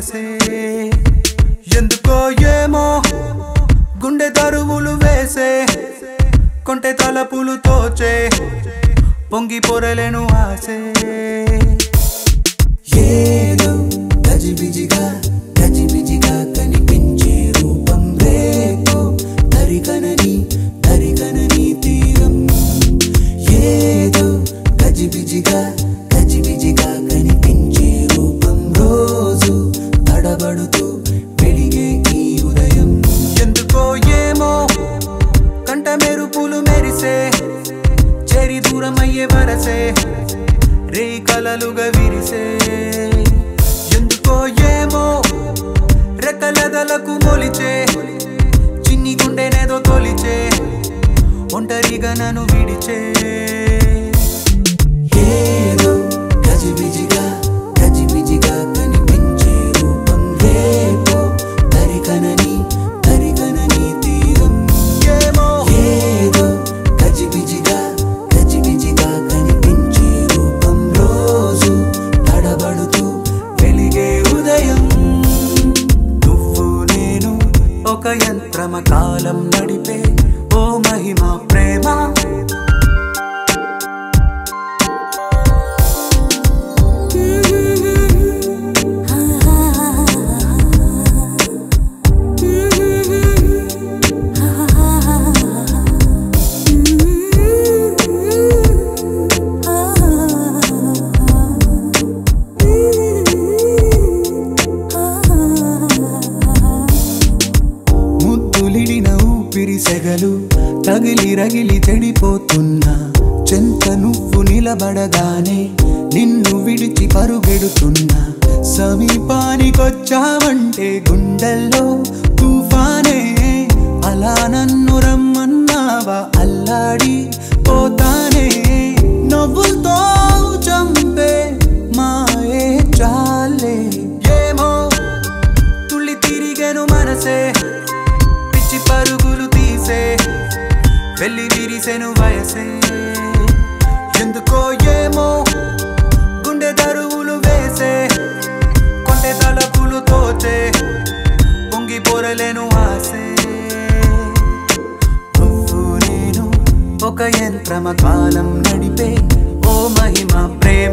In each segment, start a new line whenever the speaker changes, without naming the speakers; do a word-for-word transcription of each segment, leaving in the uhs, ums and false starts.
వయసే ఎందుకో ఏమో గుండె దరువులు వేసే కొంటె తలపులు తోచే పొంగి పొరలేను ఆసే
ఏదో గజిబిజిగా గజిబిజిగా కనిపించే రూపం రేపో దరికనని దరికనని తీరం ఏదో గజిబిజిగా గజిబిజిగా కనిపించే రూపం రోజు తడబడుతూ వెలిగే ఈ ఉదయం
ఎందుకో ఏమో కంట మెరుపులు మెరిసే చెరి దూరమయ్యే వరసే రే కలలుగా విరిసే ఎందుకో ఏమో రెక్కలదలకు మొలిచే చిన్ని గుండెనేదో తొలిచే ఒంటరిగా నన్ను విడిచే
ఏదో గజిబిజిగా గజిబిజిగా కనిపించే రూపం రేపో దరికనని దరికనని తీరం
ఏమో
ఏదో గజిబిజిగా గజిబిజిగా కనిపించే రూపం రోజు తడబడుతూ వెలిగే ఉదయం
నువ్వు నేను ఒక యంత్రమ కాలం నడిపే ఓ మహిమ ప్రేమ ముద్దులిడిన ఊపిరి సెగలు తగిలి రగిలి చెడిపోతున్నా చెంత నువ్వు నిలబడగానే నిన్ను విడిచి పరుగెడుతున్నా సమీపానికొచ్చావంటే గుండెల్లో తుఫానే అలా నన్ను రమ్మన్నావా అల్లాడి పోతానే నవ్వులతో చంపే మాయే చాలే ఏమో తుళ్ళి తిరిగెను మనసే పిచ్చి పరుగులు తీసే వెళ్ళి విరిసెను వయసే ఎందుకో ఏమో గుండె దరువులు వేసే కొంటె తలపులు తోచే పొంగి పొరలేను ఆసే నువ్వు నేను ఒక యంత్రమ కాలం నడిపే ఓ మహిమ ప్రేమ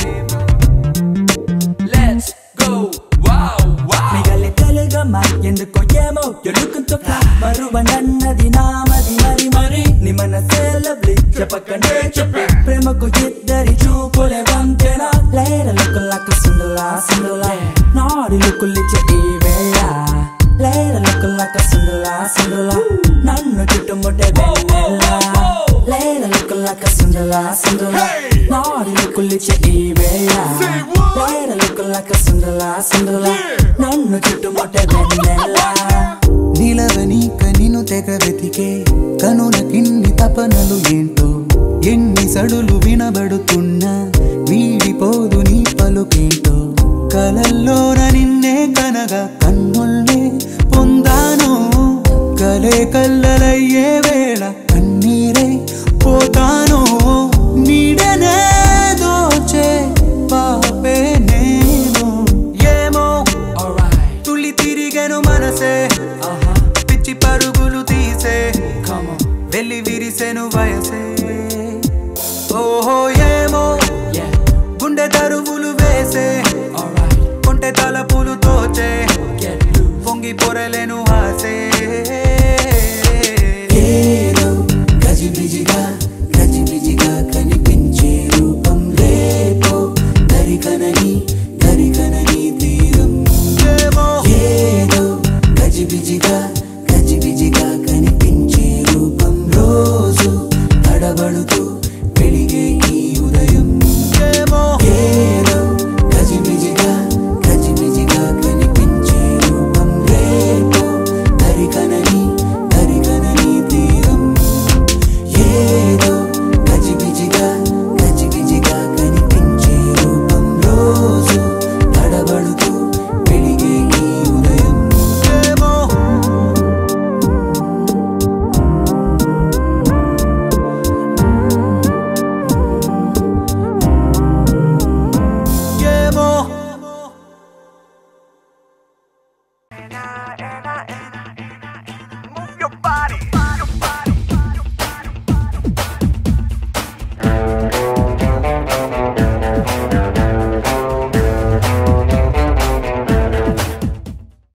Let's go, wow, wow.
మిగలి తెలుగమ్మ ఎందుకో ఏమో you're looking so fly మరువ నన్నది నామది మరి మరి నీ మనసే lovely చెప్పకనే చెప్పే ప్రేమకు ఇద్దరి చూపులే వంతెన లేర look like a Cinderella Cinderella నాడి లుక్కులిచ్చే ఈ వేళ లేర look like a Cinderella Cinderella నన్ను చుట్టుముట్టే వెన్నెల లేర look like a Cinderella Cinderella నాడి లుక్కులిచ్చే ఈ వేళ లేర look like a Cinderella Cinderella నన్ను చుట్టుముట్టే వెన్నెల
నిలవనీక నిన్ను తెగ వెతికే కనులకిన్ని తపనలు ఏంటో ఎన్ని సడులు వినబడుతున్నా వీడిపోదు నీ పలుకేంటో కలల్లోన నిన్నే కనగా కన్నుల్నే పొందాను కలే కల్లలయ్యే వేళ కన్నీరై పోతాను నీడనే దోచే పాపే నేను ఏమో తుళ్ళి తిరిగెను మనసే పిచ్చి పరుగులు తీసే వెళ్ళి విరిసెను వయసే ఓహో ఏమో గుండె దరువులు వేసే కొంటె తలపులు తోచే పొంగి పొరలేను